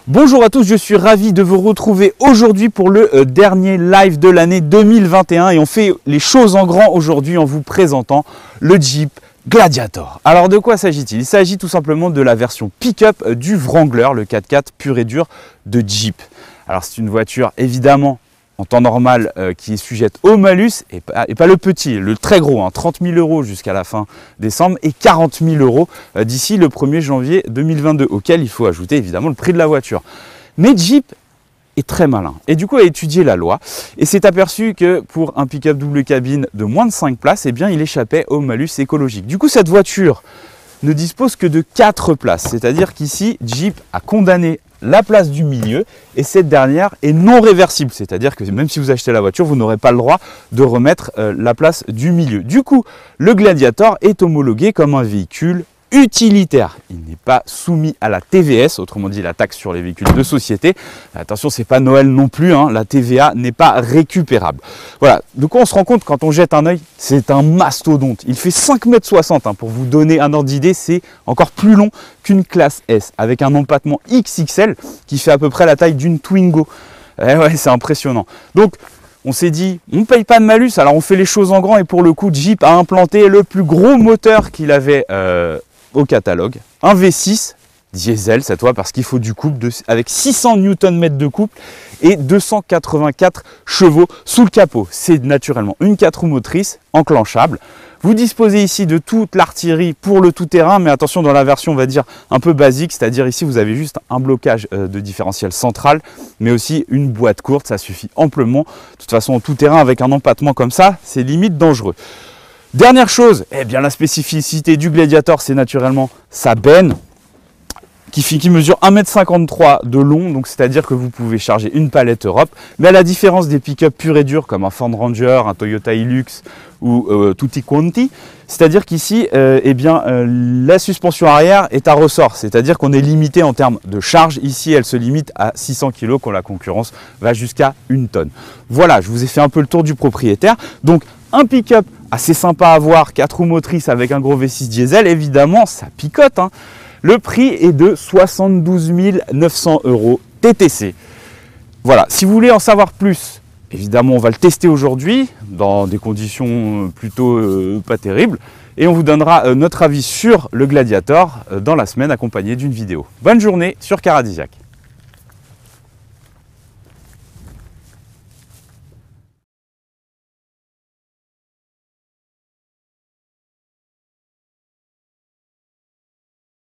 Bonjour à tous, je suis ravi de vous retrouver aujourd'hui pour le dernier live de l'année 2021 et on fait les choses en grand aujourd'hui en vous présentant le Jeep Gladiator. Alors de quoi s'agit-il? Il s'agit tout simplement de la version pick-up du Wrangler, le 4x4 pur et dur de Jeep. Alors c'est une voiture évidemment en temps normal qui est sujette au malus et pas le petit, le très gros, 30 000 € jusqu'à la fin décembre et 40 000 € d'ici le 1er janvier 2022, auquel il faut ajouter évidemment le prix de la voiture. Mais Jeep est très malin et du coup a étudié la loi et s'est aperçu que pour un pick-up double cabine de moins de 5 places, eh bien, il échappait au malus écologique. Du coup cette voiture ne dispose que de 4 places, c'est-à-dire qu'ici Jeep a condamné la place du milieu et cette dernière est non réversible, c'est-à-dire que même si vous achetez la voiture, vous n'aurez pas le droit de remettre la place du milieu. Du coup, le Gladiator est homologué comme un véhicule utilitaire. Il n'est pas soumis à la TVS, autrement dit la taxe sur les véhicules de société. Attention, c'est pas Noël non plus, la TVA n'est pas récupérable. Voilà, de quoi on se rend compte quand on jette un œil, c'est un mastodonte. Il fait 5,60 m, pour vous donner un ordre d'idée, c'est encore plus long qu'une classe S, avec un empattement XXL qui fait à peu près la taille d'une Twingo. Ouais, c'est impressionnant. Donc, on s'est dit, on ne paye pas de malus, alors on fait les choses en grand et pour le coup, Jeep a implanté le plus gros moteur qu'il avait au catalogue, un V6 diesel cette fois parce qu'il faut du couple avec 600 Nm de couple et 284 chevaux sous le capot. C'est naturellement une 4 roues motrices enclenchable. Vous disposez ici de toute l'artillerie pour le tout-terrain, mais attention dans la version on va dire un peu basique, c'est-à-dire ici vous avez juste un blocage de différentiel central, mais aussi une boîte courte, ça suffit amplement. De toute façon en tout-terrain avec un empattement comme ça, c'est limite dangereux. Dernière chose, eh bien la spécificité du Gladiator, c'est naturellement sa benne qui mesure 1,53 m de long, donc c'est-à-dire que vous pouvez charger une palette Europe, mais à la différence des pick-up purs et durs comme un Ford Ranger, un Toyota Hilux ou Tutti Quanti, c'est-à-dire qu'ici, la suspension arrière est à ressort, c'est-à-dire qu'on est limité en termes de charge. Ici, elle se limite à 600 kg, quand la concurrence va jusqu'à 1 tonne. Voilà, je vous ai fait un peu le tour du propriétaire. Donc, un pick-up assez sympa à voir, 4 roues motrices avec un gros V6 diesel, évidemment, ça picote. Le prix est de 72 900 € TTC. Voilà, si vous voulez en savoir plus, évidemment, on va le tester aujourd'hui dans des conditions plutôt pas terribles. Et on vous donnera notre avis sur le Gladiator dans la semaine accompagné d'une vidéo. Bonne journée sur Caradisiac.